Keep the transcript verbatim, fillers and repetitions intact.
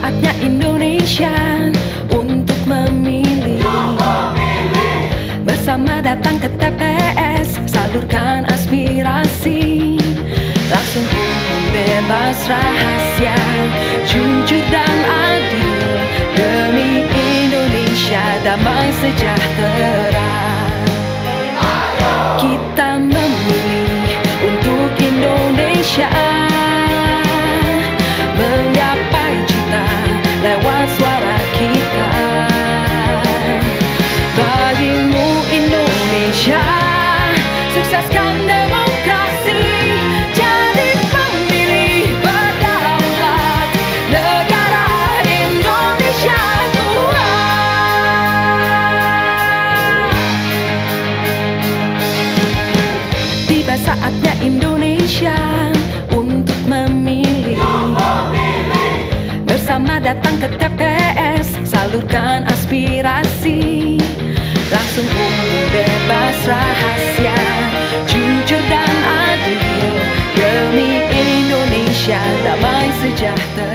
saatnya Indonesia untuk memilih. Bersama datang ke T P S, salurkan aspirasi. Langsung umum, bebas, rahasia, jujur dan adil, demi Indonesia damai sejahtera. Kita memilih untuk Indonesia, menggapai cita lewat suara kita. Bagimu Indonesia, sukseskan demokrasi, jadi pemilih berdaulat, negara Indonesia kuat. Tiba saatnya Indonesia untuk memilih. Bersama datang ke T P S, salurkan aspirasi. Langsung umum, bebas, rahasia, jujur dan adil, demi Indonesia damai sejahtera.